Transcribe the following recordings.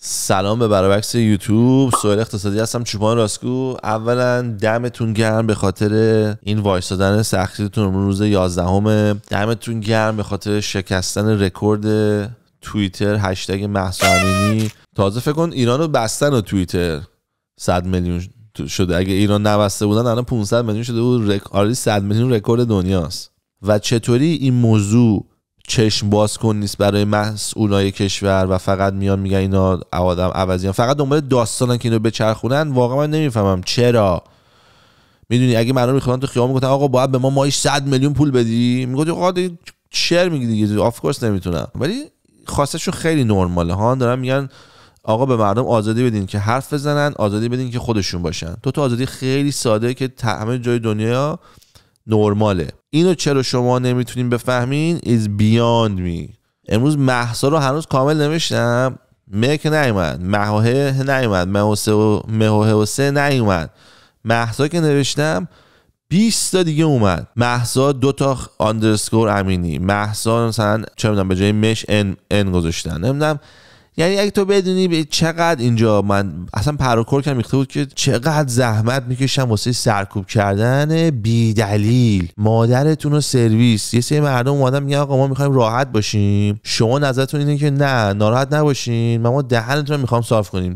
سلام به برابکس یوتیوب. سهیل اقتصادی هستم، چوپان راسکو. اولا دمتون گرم به خاطر این وایسادن سختیتون روز 11. دمتون گرم به خاطر شکستن رکورد توییتر هشتگ مهسا امینی. تازه فکر کن ایرانو بستن و توییتر 100 میلیون شده. اگه ایران نبسته بودن الان 500 میلیون شده بود. آره 100 میلیون رکورد دنیاست. و چطوری این موضوع چشم باز کن نیست برای مسئولای کشور و فقط میان میگن اینا آدم عوضیان، فقط دنبال داستانن که اینو بچرخونن. واقعا من نمیفهمم چرا. میدونی اگه مردم میخوان تو خیابون میگفتن آقا باید به ما ماهی 100 میلیون پول بدی، میگفت آقا چر میگی دیگه، آف کورس نمیتونم. ولی خواستشون خیلی نرماله ها، دارن میگن آقا به مردم آزادی بدین که حرف بزنن، آزادی بدین که خودشون باشن. تو آزادی خیلی ساده که همه جای دنیا نرماله. اینو چرا شما نمیتونین بفهمین is beyond me. امروز مهسا رو هنوز کامل نوشتم، که نیومد، مهوه نیومد، مهوه نیومد. مهسا که نوشتم 20 تا دیگه اومد. مهسا 2 تا آندرسکور امینی، مهسا مثلا چه میدونم به جای مش ان گذاشتن، نمیدونم. یعنی اگه تو بدونی چقدر اینجا من اصلا پروکور کم ریخته بود که چقدر زحمت میکشم واسه سرکوب کردن بی دلیل مادرتون رو سرویس. یه سری مردم اومدن میگن آقا ما میخوایم راحت باشیم، شما نظرتون اینه که نه ناراحت نباشین، ما دهنتون رو میخوام صاف کنیم.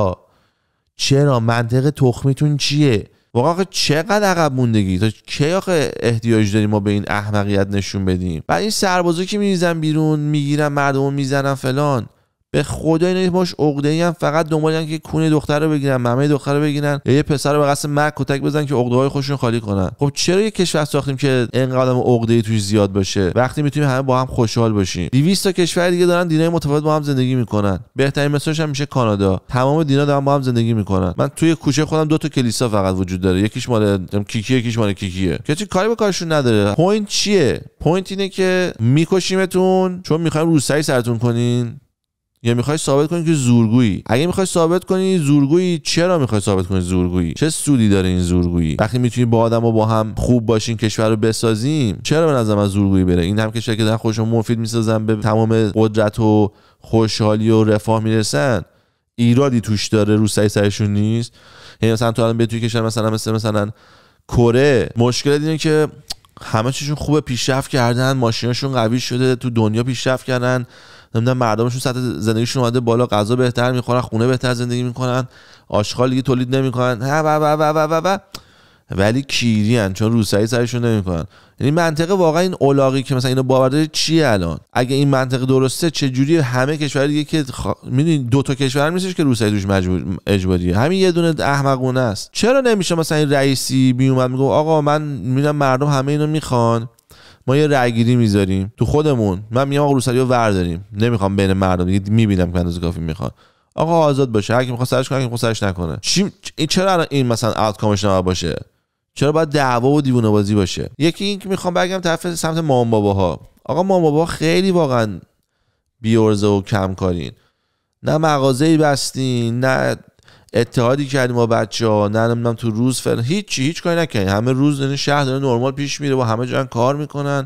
چرا منطق تخمیتون چیه؟ واقعا چقدر عقب موندگی، تا کی آخه احتیاج داریم ما به این احمقیت نشون بدیم؟ بعد این سربازا که میریزن بیرون میگیرن مردمو میزنن فلان، به خدا اینا باش عقده‌ای هم فقط دنبالن که کونه دختر رو بگیرن، ممه دختر رو بگیرن، یا یه پسر رو به قصد مرگ کتک بزنن که عقده‌های خودشون خالی کنن. خب چرا یه کشور ساختیم که اینقدر عقده‌ای توش زیاد باشه وقتی میتونیم همه با هم خوشحال باشیم؟ 200 تا کشور دیگه دارن دینای متفاوت با هم زندگی میکنن. بهترین مثالش هم میشه کانادا. تمام دینا دارن با هم زندگی میکنن. من توی کوچه خودم 2 تا کلیسا فقط وجود داره، یکیش مال کیکی، یکیش مال کیکیه، که چه کاری به کارشون نداره. پوینت چیه؟ پوینت اینه که میکشیمتون چون میخوایم روسری سرتون کنین، یا میخوای ثابت کنی که زورگویی؟ اگه میخوای ثابت کنی زورگویی، چرا میخوای ثابت کنی زورگویی؟ چه سودی داره این زورگویی؟ وقتی میتونی با آدما با هم خوب باشین کشور رو بسازیم، چرا به نظر من زورگویی بره؟ این هم کشوری که دارن خودشون مفید میسازن، به تمام قدرت و خوشحالی و رفاه میرسن، ایرادی توش داره؟ روسری سرشون نیست؟ یعنی مثلا تو الان به توی کشور مثلا کره، مشکل اینه که همه چیشون خوبه، پیشرفت کردن، ماشیناشون قوی شده، تو دنیا پیشرفت کردن، نمیدونم مردمشون سطح زندگیشون اومده بالا، غذا بهتر میخورن، خونه بهتر زندگی میکنن، آشغال دیگه تولید نمیکنن و ولی کیریان چون روسری سرشون نمیکنن. یعنی منطقه واقعا این اولاغی که مثلا اینو باور داره چیه الان؟ اگه این منطقه درسته چه جوری همه کشور دیگه که میدونی 2 تا کشور نیستش که روسری توش اجباریه، همین یه دونه احمقونه است. چرا نمیشه مثلا این رئیسی میومد میگه آقا من میبینم مردم همه اینو میخوان، ما یه رأیگیری میذاریم تو خودمون، من میگم آقا روسریو ورداریم، نمیخوام بین مردم دیگه، میبینم که اندازه کافی میخوان، آقا آزاد باشه، هر کی میخواد سرش کنه، هر کی میخواد سرش نکنه. چرا این مثلا آوتکامش نباید باشه؟ چرا باید دعوا و دیوونه بازی باشه؟ یکی این که میخوام بگم طرف سمت مام باباها. آقا مام بابا خیلی واقعا بیورزه و کم کارین، نه مغازه‌ای بستین، نه اتحادی کردیم با بچه‌ها، نه نمیدونم تو روز فعلا هیچ کاری نکنین، همه روز این شهر داره نرمال پیش میره و همه جا کار میکنن،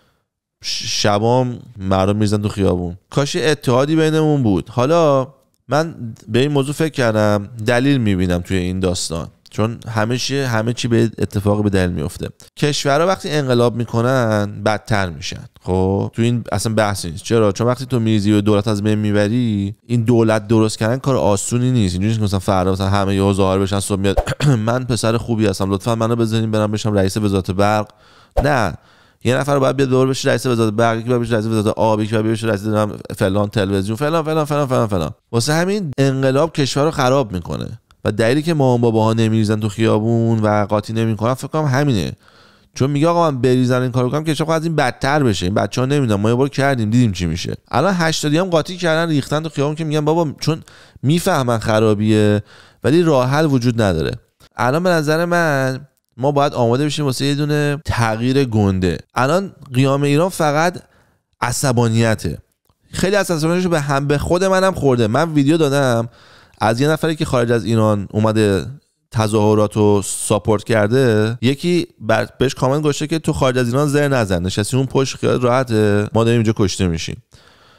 شبام مردم میزنن تو خیابون. کاش اتحادی بینمون بود. حالا من به این موضوع فکر کردم، دلیل میبینم توی این داستان، چون همه چی به اتفاق به دلیل میفته. کشورها وقتی انقلاب میکنن بدتر میشن. خب تو این اصلا بحث نیست. چرا؟ چون وقتی تو میریزی و دولت از بین میبری، این دولت درست کردن کار آسونی نیست. اینجوری که مثلا فردا مثلا همه یهو ظاهر بشن صبح میاد من پسر خوبی هستم لطفا منو بزنین برام بشم رئیس وزارت برق. نه، یه نفر باید بیاد دور بشه رئیس وزارت برق، یکی باید بشه رئیس وزارت آب، یکی باید بشه رئیس فلان تلویزیون، فلان. واسه همین انقلاب کشور رو خراب میکنه. و دلیلی که مامان باباها نمیریزن تو خیابون و قاطی نمیکنن فکر کنم همینه، چون میگه آقا من بریزن این کارو کنم که چقدر از این بدتر بشه. این بچه‌ها نمیدونن، ما یه بار کردیم دیدیم چی میشه. الان 80 هم قاطی کردن ریختن تو خیابون که میگن بابا چون میفهمن خرابیه ولی راه حل وجود نداره. الان به نظر من ما باید آماده بشیم واسه یه دونه تغییر گنده. الان قیام ایران فقط عصبانیته. خیلی عصبانیتشو به خود منم خورده. من ویدیو دادم از یه نفری که خارج از ایران اومده تظاهرات رو ساپورت کرده، یکی بهش کامنت گذاشته که تو خارج از ایران زر نزن، نشستی اون پشت خیال راحته، ما داریم اینجا کشته میشیم.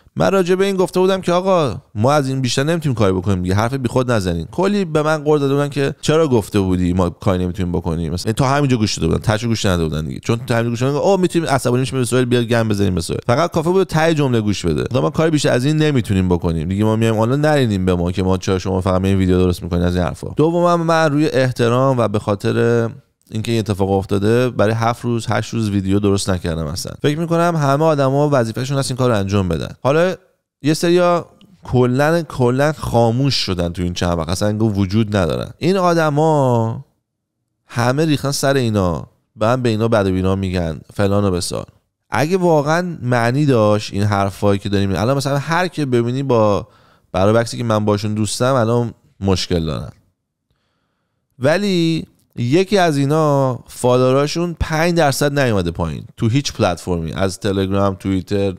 من راجع به این گفته بودم که آقا ما از این بیشتر نمیتونیم کاری بکنیم دیگه، حرف بیخود نزنین. کلی به من قور داده بودن که چرا گفته بودی ما کاری نمیتونیم بکنیم، مثلا تا همینجا گوش داده بودن، تاشو گوش نداده بودن دیگه، چون تا همینجا گوش دادن او میتونیم عصبانی میشیم به سوال بیاد گم بزنیم به سوال، فقط کافی بود ته جمله گوش بده. ما کاری بیشتر از این نمیتونیم بکنیم دیگه، ما میایم آنلاین نرینیم به ما که ما چرا شما فقط این ویدیو درست میکنین از این حرفا. دوما من روی احترام و به خاطر اینکه این اتفاق افتاده برای 7 روز 8 روز ویدیو درست نکردم. اصلا فکر میکنم همه آدما وظیفه‌شون هست این کارو انجام بدن. حالا یه سریا کلا خاموش شدن تو این چند وقت، اصلا وجود ندارن. این آدما همه ریختن سر اینا، بعد به اینا بد و بینا میگن فلان و بسار. اگه واقعا معنی داشت این حرفایی که داریم، الان مثلا هر کی ببینی با برعکسی که من باشون دوستم الان مشکل دارن، ولی یکی از اینا فالووراشون 5% نیومده پایین تو هیچ پلتفرمی، از تلگرام، توییتر،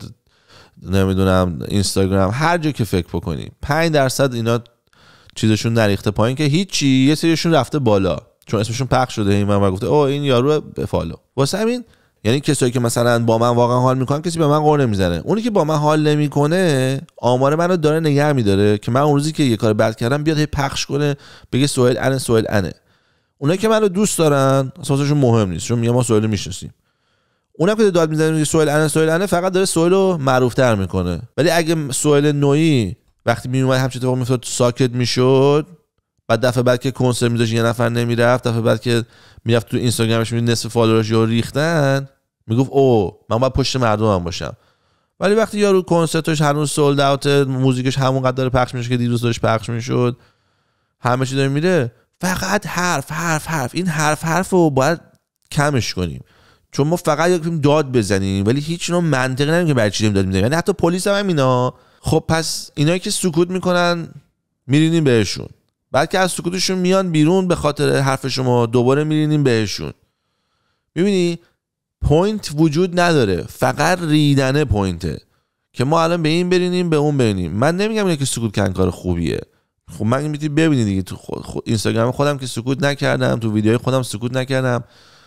نمیدونم اینستاگرام، هر جا که فکر بکنی 5% اینا چیزشون نریخته پایین که هیچی. یه سریشون رفته بالا چون اسمشون پخش شده، این من گفته او این یارو به فالو. واسه همین یعنی کسایی که مثلا با من واقعا حال میکنن کسی به من قور نمیزنه. اونی که با من حال نمیکنه آمار منو داره نگه میداره که من اون روزی که یه کار بد کردم بیاد هی پخش کنه بگه سهیل انه. اونایی که منو دوست دارن اساسشون مهم نیست، چون میگم ما سهیل میشناسیم. اونم که داد میزنه میگه سهیل انه فقط داره سهیل رو معروف‌تر میکنه. ولی اگه سهیل نوعی وقتی میومد همچین اتفاق میافتاد ساکت میشد، بعد دفعه بعد که کنسرت میذاشت یه نفر نمیرفت، دفعه بعد که میرفت تو اینستاگرامش میبینی نصف فالوورش یارو ریختن، میگفت او من باید پشت مردمم باشم. ولی وقتی یارو کنسرتش هنوز سولد اوت، موزیکش همونقدر داره پخش میشه که دیروز داشت پخش میشد، همه چی داره میره، فقط حرف این حرفو باید کمش کنیم. چون ما فقط یکیم داد بزنیم ولی هیچ نوع منطقی نداریم که برای چی داد میزنیم. یعنی حتی پلیس هم اینا. خب پس اینایی که سکوت میکنن میرینیم بهشون، بعد که از سکوتشون میان بیرون به خاطر حرف شما دوباره میرینیم بهشون. میبینی پوینت وجود نداره، فقط ریدنه پوینته که ما الان به این برینیم به اون برینیم. من نمیگم اینه که سکوت کردن کار خوبیه. خب من میتونی ببینید دیگه تو اینستاگرام خودم که سکوت نکردم، تو ویدیوهای خودم سکوت نکردم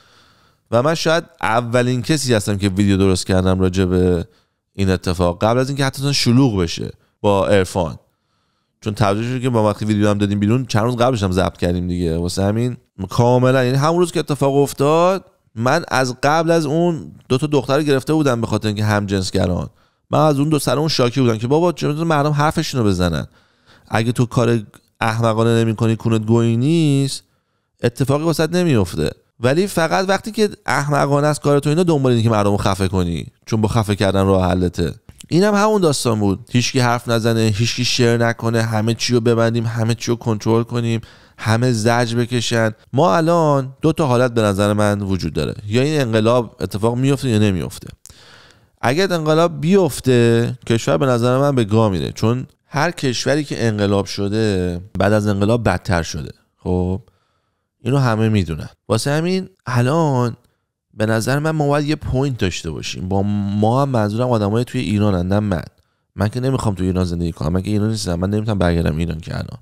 و من شاید اولین کسی هستم که ویدیو درست کردم راجع به این اتفاق قبل از اینکه حتی شلوغ بشه با عرفان. چون توجه شد که با وقتی ویدیو هم دادیم بیرون چند روز قبلش هم ضبط کردیم دیگه، واسه همین کاملا یعنی همون روز که اتفاق افتاد من از قبل از اون 2 تا دختر گرفته بودم به خاطر اینکه هم جنسگران. من از اون 2 سر اون شاکی بودم که بابا چرا مردم حرفشون رو بزنن، اگه تو کار احمقانه نمی‌کنی کونت گویی نیست اتفاقی واسط نمیفته. ولی فقط وقتی که احمقانه است کار تو اینا دنبال اینی که مردمو خفه کنی، چون با خفه کردن راه حلته. اینم همون داستان بود، هیچکی حرف نزنه، هیچکی شیر نکنه، همه چی رو ببندیم، همه چی رو کنترل کنیم، همه زجر بکشن. ما الان 2 تا حالت به نظر من وجود داره، یا این انقلاب اتفاق میفته یا نمیفته. اگر انقلاب بیفته کشور به نظر من به گا میره، چون هر کشوری که انقلاب شده بعد از انقلاب بدتر شده. خب اینو همه میدونن. واسه همین الان به نظر من ما باید یه پوینت داشته باشیم. با ما هم منظورم آدمای توی ایرانن، نه من که نمیخوام توی ایران زندگی کنم، من که ایران نیستم، من نمیتونم برگردم ایران که الان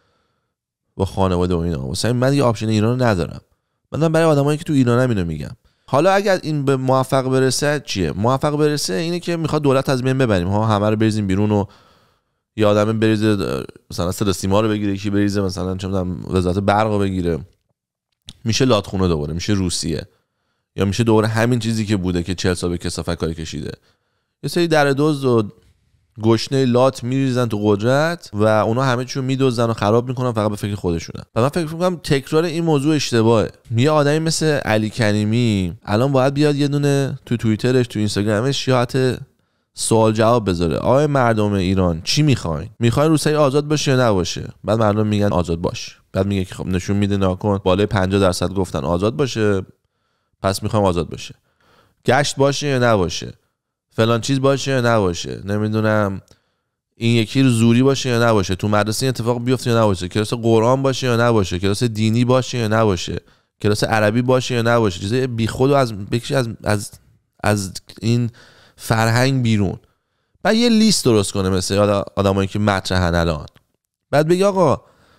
با خانواده و اینا. واسه همین من یه آپشن ایران رو ندارم. من برای آدمایی که تو ایرانم اینو میگم. حالا اگر این به موفق برسه چیه؟ موفق برسه اینه که میخواد دولت از بین ببریم ها، همه رو بریزیم بیرون و یه آدم بریزه مثلا صدا سیما رو بگیره، کی بریزه مثلا چه میدونم وزارت برق رو بگیره، میشه لاتخونه دوباره، میشه روسیه، یا میشه دوباره همین چیزی که بوده که 40 سال به کثافت کاری کشیده. یه سری در دزد و گشنه لات میریزن تو قدرت و اونا همه چیو میدوزن و خراب میکنن فقط به فکر خودشونن. و من فکر میکنم تکرار این موضوع اشتباهه. یه آدمی مثل علی کریمی الان باید بیاد یه دونه تو توییترش تو اینستاگرامش یا حتی سوال جواب بذاره. آقای مردم ایران چی میخواین؟ میخواین روسیه آزاد باشه یا نباشه؟ بعد مردم میگن آزاد باشه. بعد میگه که خب نشون میده ناکن بالای 50% گفتن آزاد باشه، پس میخوایم آزاد باشه. گشت باشه یا نباشه، فلان چیز باشه یا نباشه، نمیدونم این یکی رو زوری باشه یا نباشه، تو مدرسه اتفاق بیفته یا نباشه، کلاس قرآن باشه یا نباشه، کلاس دینی باشه یا نباشه، کلاس عربی باشه یا نباشه، چیزای بیخود و از بکش از این فرهنگ بیرون. بعد یه لیست درست کنه مثل آدمایی که مطرحن الان، بعد بگی آقا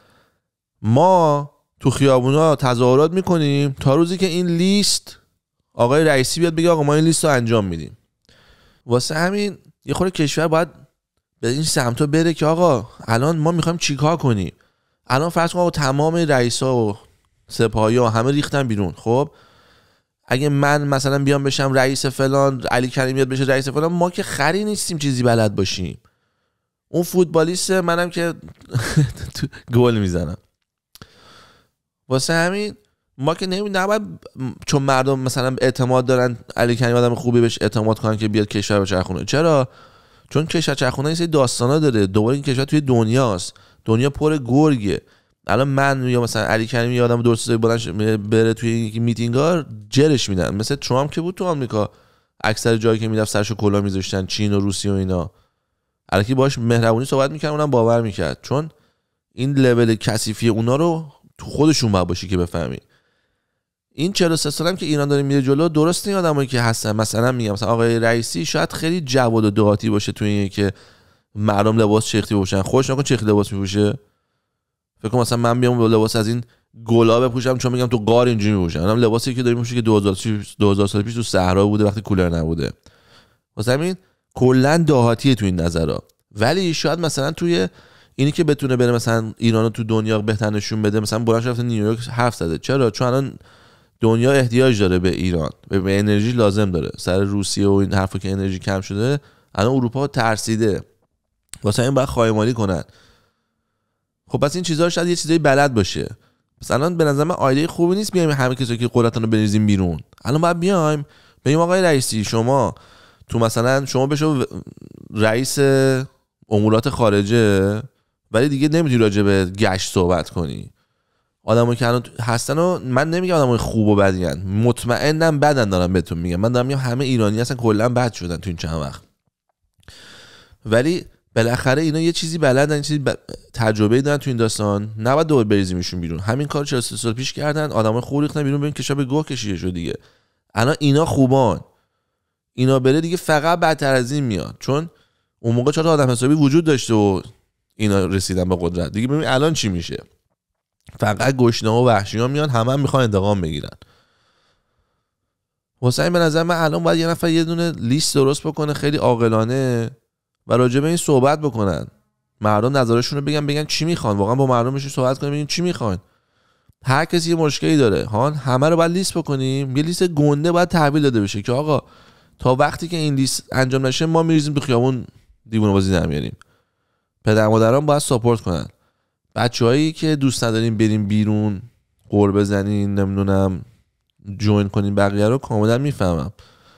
ما تو خیابونا تظاهرات میکنیم تا روزی که این لیست آقای رئیسی بیاد بگه آقا ما این لیست رو انجام میدیم. واسه همین یه خورده کشور باید به این سمتا بره که آقا الان ما میخوایم چیکار کنیم. الان فرض کن آقا تمام رئیسا و سپاهیا همه ریختن بیرون. خب اگه من مثلا بیام بشم رئیس فلان، علی کریمی بیاد بشه رئیس فلان، ما که خری نیستیم چیزی بلد باشیم. اون فوتبالیست، منم که گل میزنم. واسه همین ما که نباید چون مردم مثلا اعتماد دارن علی کریمی آدم خوبی بهش اعتماد کنن که بیاد کشور بچرخونه. چرا؟ چون کشور چرخونه این سری داستانا داره. دوباره این کشور توی دنیاست، دنیا پر گرگه. الان من یا مثلا علی کریمی آدم درست بلند بره توی این میتینگا جرش میدن، مثل ترامپ که بود تو آمریکا، اکثر جایی که میرفت سرشو کلا میذاشتن، چین و روسیه و اینا. الکی باش مهربونی صحبت میکرد، اونم باور میکرد، چون این لول کثیفی اونا رو تو خودشون باید باشی که بفهمی. این 43 سالم که ایران داره میره جلو، درست این آدمایی که هستن مثلا میگم مثلا آقای رئیسی شاید خیلی جواد و دهاتی باشه تو این که مردم لباس چختی بپوشن. خوش نکن چختی لباس میپوشه. فکر کنم مثلا من بیام لباس از این گلاب بپوشم چون میگم تو غار اینجوری میپوشن. اونم لباسی که داریم میپوشه که 2000 سال پیش تو صحرا بوده وقتی کولر نبوده. واسه همین کلا دهاتیه تو این نظرا. ولی شاید مثلا توی اینی که بتونه بره مثلا ایرانو تو دنیا بهتر نشون بده، مثلا بلند رفته نیویورک حرف زده. چرا؟ چون الان دنیا احتیاج داره به ایران، به انرژی لازم داره. سر روسیه و این حرفا که انرژی کم شده، الان اروپا ترسیده. واسه این باید خایمالی کنن. خب پس این چیزا رو شاید یه چیزایی بلد باشه. مثلا به نظر من ایده خوبی نیست بیایم همه کسایی که قدرتن رو بریزیم بیرون. الان باید بیایم بگیم آقای رئیسی شما تو مثلا شما بشو رئیس امورات خارجه، ولی دیگه نمیتونی راجع به گشت صحبت کنی. آدمایی که الان هستن و من نمیگم آدمای خوب و بدین، مطمئنم بدن، دارم بهتون میگم. من دارم میگم همه ایرانی اصلا کلا بد شدن تو این چند وقت. ولی بالاخره اینا یه چیزی بلدن، چیزی تجربه دارن تو این داستان. نباید دوباره بریزیمشون بیرون. همین کار 43 سال پیش کردن، آدمای خوب ریختن بیرون، ببین کشا به گوه کشیده شد دیگه. الان اینا خوبان، اینا بره دیگه فقط بدتر از این میاد. چون اون موقع 4 تا آدم حسابی وجود داشته و اینا رسیدن به قدرت دیگه. ببین الان چی میشه. فقط گشنه‌ها و وحشی‌ها میان، همه میخوان انتقام بگیرن. واسه این به نظر من الان باید یه نفر یه دونه لیست درست بکنه خیلی عاقلانه و راجع به این صحبت بکنن. مردم نظرشون رو بگن چی میخوان. واقعا با مردمشون صحبت کنیم ببینیم چی میخوان. هر کسی یه مشکلی داره ها، همه رو باید لیست بکنیم. یه لیست گنده باید تحویل داده بشه که آقا تا وقتی که این لیست انجام نشه ما میریزیم تو خیابون دیوونه بازی در میاریم. پدر مادران باید ساپورت کنن. بچه‌هایی که دوست ندارین بریم بیرون قور بزنین، نمیدونم جوین کنین بقیه رو، کاملا میفهمم.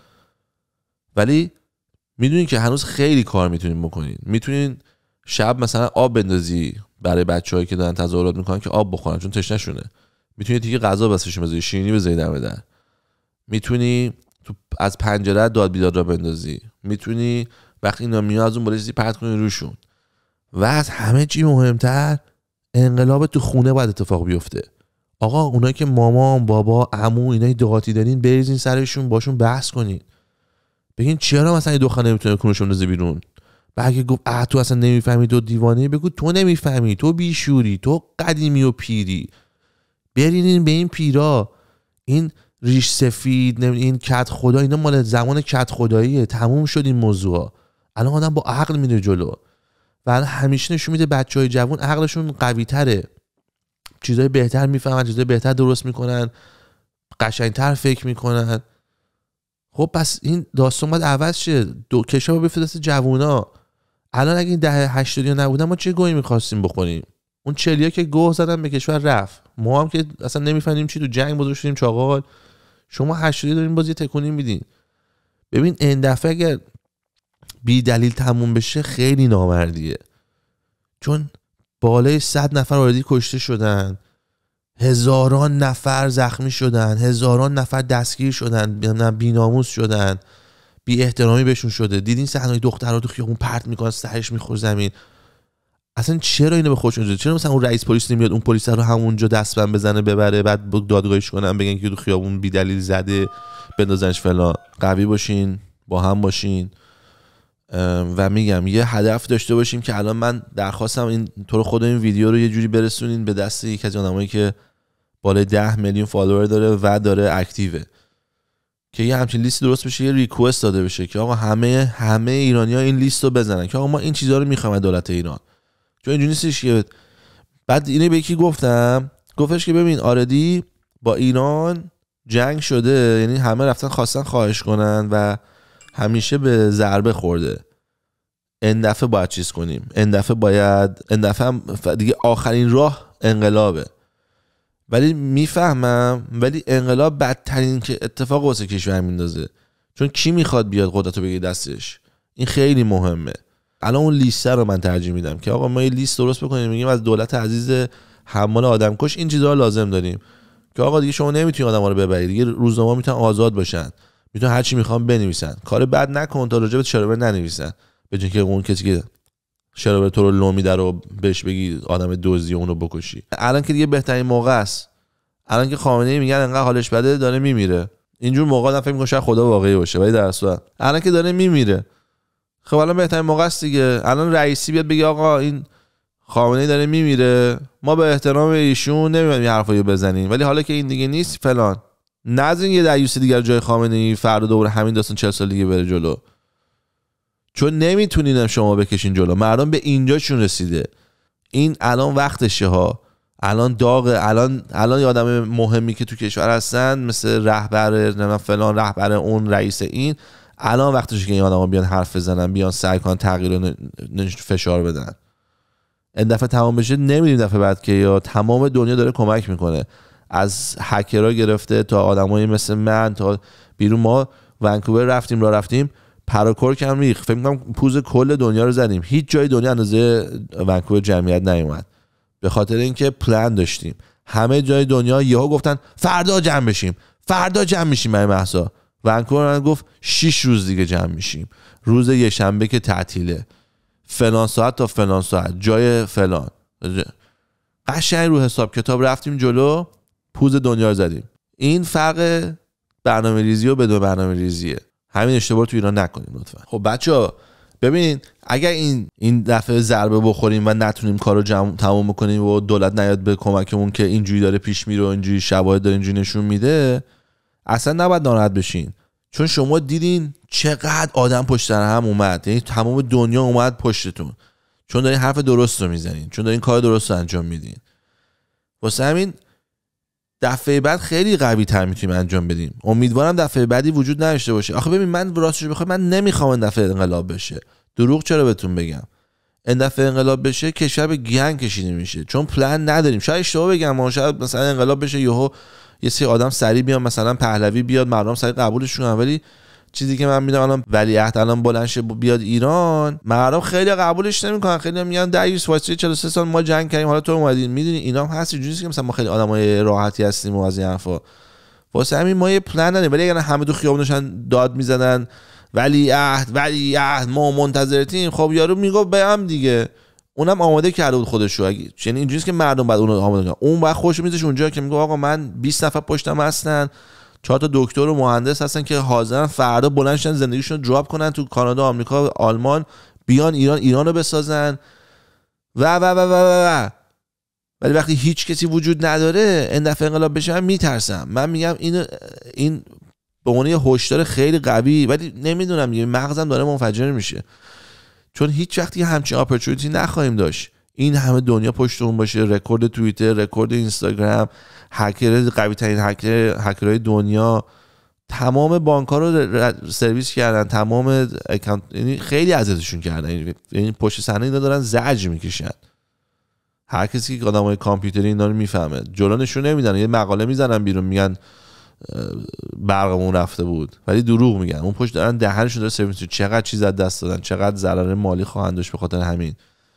ولی میدونین که هنوز خیلی کار میتونین بکنین. میتونین شب مثلا آب بندازی برای بچه‌هایی که دارن تظاهرات میکنن که آب بخورن چون تشنه‌شونه. میتونی دیگه غذا واسهشون بذاری، شیرینی بذاری دم در. میتونی تو از پنجره داد بیداد را بندازی. میتونی وقتی اینا میاد از اون بالا چیزی پرت کنی روشون. و از همه چی مهمتر انقلاب تو خونه باید اتفاق بیفته. آقا اونایی که مامان، بابا، عمو اینای دهاتی دارین بریزین سرشون، باشون بحث کنین. بگین چرا مثلا این دختر نمیتونه کنشون بذاره بیرون. اگه گفت تو اصلا نمیفهمی، تو دیوانه، بگو تو نمیفهمی، تو بیشوری، تو قدیمی و پیری. برینین به این پیرا. این ریش سفید، این کت خدا، اینا مال زمان کت خداییه. تموم شد این موضوعا. الان آدم با عقل میره جلو. و همیشه نشون میده بچهای جوان عقلشون قوی تره، چیزای بهتر میفهمن، چیزای بهتر درست میکنن، قشنگتر فکر میکنن. خب پس این داستان باید عوض شه. کشور بفرسته دست جوونا. الان اگه این دهه 80 نبودن ما چه گویی میخواستیم بخوریم؟ اون چلیا که گوه زدن به کشور رفت. ما هم که اصلا نمیفهمیم چی، تو جنگ بزرگ شدیم چاقال. شما 80 دارین باز یه تکونی میدین. ببین این دفعه اگر بی دلیل تموم بشه خیلی نامردیه. چون بالای 100 نفر آردی کشته شدن، هزاران نفر زخمی شدن، هزاران نفر دستگیر شدن، بی‌ناموس شدن، بی احترامی بهشون شده. دیدین صحنه دخترها تو خیابون پرت میکنن، سرش میخوره زمین. اصلا چرا اینو به خودشون جوری؟ چرا مثلا اون رئیس پلیس نمیاد اون پلیس رو همونجا دستبند بزنه ببره بعد دادگاهیش کنن بگن که تو خیابون بی دلیل زده بندازنش فلان؟ قوی باشین، با هم باشین. و میگم یه هدف داشته باشیم که الان من درخواستم این تو رو خود این ویدیو رو یه جوری برسونین به دست یک از آدمایی که بالای 10 میلیون فالوور داره و داره اکتیوه، که یه همچین لیست درست بشه، یه ریکوست داده بشه که آقا همه ایرانی‌ها این لیست رو بزنن که آقا ما این چیزا رو می‌خوایم از دولت ایران. چون اینجوری نیستش که بعد اینو به یکی گفتش که ببین آردی با ایران جنگ شده، یعنی همه رفتن خواستن خواهش کنن و همیشه به ضربه خورده. این دفعه باید چیز کنیم، این دفعه هم دیگه آخرین راه انقلابه. ولی میفهمم، ولی انقلاب بدترین که اتفاق واسه کشور میندازه، چون کی میخواد بیاد قدرتو بگیره دستش؟ این خیلی مهمه. الان اون لیست رو من ترجیح میدم که آقا ما یه لیست درست بکنیم، میگیم از دولت عزیز حمال آدمکش این چیزا رو لازم داریم که آقا دیگه شما نمیتونید آدما رو ببرید، دیگه روزنامه‌ها میتونن آزاد باشن، میتونن هر چی میخوان بنویسن، کار بد نکن تا راجع به شرابر ننویسن، به جای که اون کسی که شرابر تو رو لو میده رو بهش بگی آدم دزدی اونو بکشی. الان که دیگه بهترین موقع است، الان که خامنه‌ای میگن انقدر حالش بده داره میمیره، اینجور موقع آدم فکر می‌کنه شاید خدا واقعی باشه، ولی در اصل الان که داره میمیره، خب الان بهترین موقع است دیگه. الان رئیسی بیاد بگه آقا این خامنه‌ای داره میمیره، ما به احترام ایشون نمی‌ایم این حرفایو بزنیم، ولی حالا که این دیگه نیست فلان، نذارین یه دعیوس دیگه جای خامنه‌ای فردا دوباره همین داستان 40 سال دیگه بره جلو، چون نمیتونین شما بکشین جلو. مردم به اینجاشون رسیده، این الان وقتشه ها، الان داغه، الان یه آدم مهمی که تو کشور هستن مثل رهبر فلان، رهبر اون، رئیس این، الان وقتشه که این آدما بیان حرف بزنن، بیان سعی کنن تغییر فشار بدن. این دفعه تمام بشه نمیدونیم دفعه بعد که یا تمام دنیا داره کمک میکنه، از هکرها گرفته تا آدمایی مثل من تا بیرون. ما ونکوور رفتیم پراکور کم ریخ، فکر می‌کنم پوز کل دنیا رو زدیم، هیچ جای دنیا اندازه ونکوور جمعیت نیومد، به خاطر اینکه پلان داشتیم. همه جای دنیا یهو گفتن فردا جمع میشیم برای مهسا. ونکوور من گفت 6 روز دیگه جمع میشیم، روز یه شنبه که تعطیله، فلان ساعت تا فلان ساعت، جای فلان. قشنگ رو حساب کتاب رفتیم جلو، پوز دنیا رو زدیم. این فرق برنامه‌ریزی و بدون برنامه‌ریزیه. همین اشتباه تو ایران نکنیم لطفا. خب بچه‌ها ببین، اگر این دفعه ضربه بخوریم و نتونیم کارو تمام کنیم و دولت نیاد به کمکمون که اینجوری داره پیش میره و اینجوری شواهد داره اینجوری نشون میده، اصلا نباید ناراحت بشین، چون شما دیدین چقدر آدم پشت سر هم اومد، یعنی تمام دنیا اومد پشتتون، چون دارین حرف درست رو میزنین، چون دارین کار درست رو انجام میدین. واسه همین دفعه بعد خیلی قوی تر میتونیم انجام بدیم. امیدوارم دفعه بعدی وجود نداشته باشه. آخه ببین، من راستش بخوام من نمیخوام این دفعه انقلاب بشه. دروغ چرا بهتون بگم؟ این دفعه انقلاب بشه کشور به گنگ کشیده میشه، چون پلن نداریم. شاید اشتباه بگم، شاید مثلا انقلاب بشه یهو یه سری آدم سری بیان، مثلا پهلوی بیاد، مردم سری قبولش کنن، ولی چیزی که من میدونم الان ولیعهد الان بلند شه بیاد ایران، مردم خیلی قبولش نمیکنن، خیلی میگن دریوس واسه 43 سال ما جنگ کردیم، حالا تو اومدین. میدونی اینا هم هست اینجوریه که مثلا ما خیلی آدمای راحتی هستیم و از این حرفا. واسه همین ما یه پلن نداریم. ولی اگر همه تو خیابونشن داد میزدن ولیعهد ما منتظرتیم، خب یارو میگه بیام دیگه، اونم آماده کرده بود خودشو. یعنی اینجوریه که مردم بعد اونو آماده کنن، اون بعد خودشو میذاره اونجا که میگه آقا من 20 نفر پشتم هستن، 4 تا دکتر و مهندس هستن که حاضرن فردا بلند شن زندگیشون رو دراپ کنن تو کانادا، آمریکا، آلمان، بیان ایران رو بسازن و ولی وقتی هیچ کسی وجود نداره، این دفعه انقلاب بشه، من میترسم. من میگم این به عنوان یه هشدار خیلی قوی، ولی نمیدونم دیگه مغزم داره منفجر میشه، چون هیچ وقتی همچین اپورتونتی نخواهیم داشت. این همه دنیا پشت اون باشه، رکورد توییتر، رکورد اینستاگرام، هکر قوی ترین هکرهای دنیا تمام بانک‌ها رو سرویس کردن، تمام اکانت، یعنی خیلی اذیتشون کردن. یعنی پشت صحنه اینا دارن زجر میکشن. هر کسی که آدمای کامپیوتری اینا رو میفهمه، جلو نشون نمیدن، یه مقاله میزنن بیرون میگن برقمون رفته بود، ولی دروغ میگن. اون پشت دارن دهنشون داره سرویس، چقدر چیز از دست دادن، چقدر ضرر مالی خواهند داشت به خاطر همین.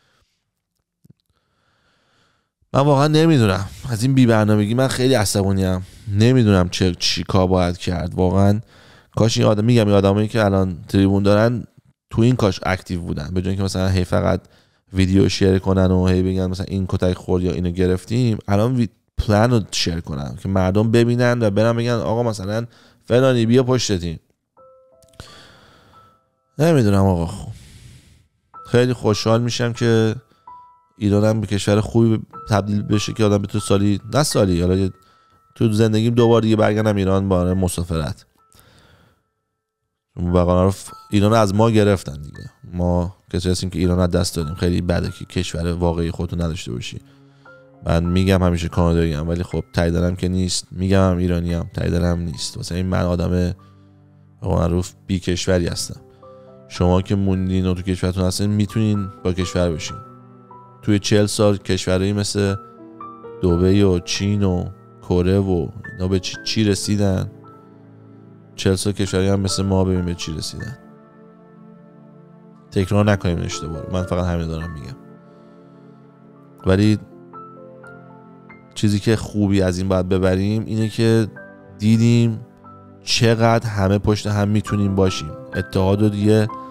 من واقعا نمیدونم، از این بی‌برنامگی من خیلی عصبانیم. نمیدونم چی کار باید کرد واقعا. کاش این آدم، میگم این آدمایی که الان تریبون دارن تو این کاش اکتیو بودن، به جای اینکه مثلا هی فقط ویدیو شیر کنن و هی بگن مثلا این کتک خورد یا اینو گرفتیم، الان پلن رو شیر کنن که مردم ببینن و برن بگن آقا مثلا فلانی بیا پشتتیم. نمیدونم آقا، خیلی خوشحال میشم که ایران هم به کشور خوبی تبدیل بشه که آدم بتونه حالا تو زندگیم دوبار دیگه برگردم ایران برای مسافرت. بقیه رو ایران از ما گرفتن دیگه. ما کسی هستیم که ایران از دست دادیم. خیلی بده که کشور واقعی خودتو نداشته باشی. من میگم همیشه کانادایی ام، ولی خب تاییدم که نیست. میگم هم ایرانی ام، تاییدم نیست. واسه این من آدم معروف بی کشوری هستم. شما که موندین و تو کشورتون هستین میتونین با کشور بشین. توی 40 سال کشورهایی مثل دبی و چین و کره و اینا به چی رسیدن؟ 40 سال کشوری هم مثل ما ببین به چی رسیدن. تکرار نکنیم اشتباه. من فقط همین دارم میگم. ولی چیزی که خوبی از این باید ببریم اینه که دیدیم چقدر همه پشت هم میتونیم باشیم. اتحاد و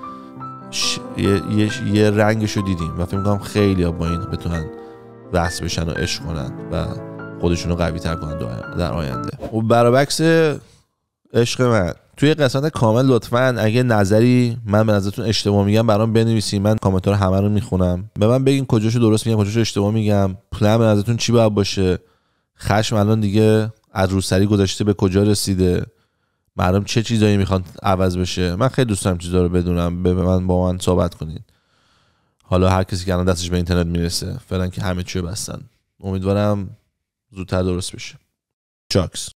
یه رنگشو دیدیم و فکر میکنم خیلی ها با این بتونن وصل بشن و عشق کنن و خودشونو قوی تر کنن در آینده. و برعکس عشق من توی قسمت کامل لطفاً اگه نظری من به نظرتون اشتباه میگم برام بنویسین. من کامنت ها رو همه رو میخونم. به من بگین کجاشو درست میگم کجاشو اشتباه میگم. پلن به نظرتون چی باید باشه؟ خشم الان دیگه از روسری گذاشته به کجا رسیده؟ مردم چه چیزایی میخوان عوض بشه؟ من خیلی دوست دارم چیزا رو بدونم. با من صحبت کنین. حالا هر کسی که الان دستش به اینترنت میرسه فعلا که همه چیو بستن. امیدوارم زودتر درست بشه. چاکس.